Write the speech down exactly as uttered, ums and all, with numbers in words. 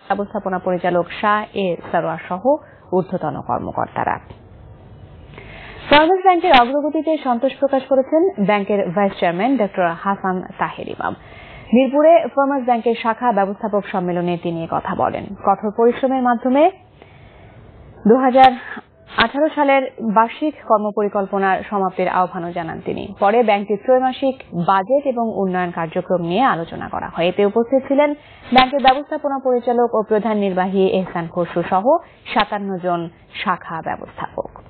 ব্যবস্থাপনা পরিচালক শাহ এ সরোয়ার সহ ঊর্ধ্বতন কর্মকর্তারা। ফার্মার্স ব্যাংকের অগ্রগতিতে সন্তোষ প্রকাশ করেছেন ব্যাংকের vice chairman doctor Hasan Taher Imam. মিরপুরে ফার্মার্স ব্যাংকের শাখা ব্যবস্থাপক সম্মেলনে তিনি কথা বলেন। কঠোর পরিশ্রমের মাধ্যমে দু হাজার আঠারো সালের বার্ষিক কর্মপরিকল্পনার সমাপ্তির আহ্বানও জানান তিনি। পরে ব্যাংকটির ত্রৈমাসিক বাজেট এবং উন্নয়ন কার্যক্রম নিয়ে আলোচনা করা হয়। এতে উপস্থিত ছিলেন ব্যাংকের ব্যবস্থাপনা পরিচালক ও প্রধান নির্বাহী এহসান খসরু সহ সাতান্ন জন শাখা ব্যবস্থাপক।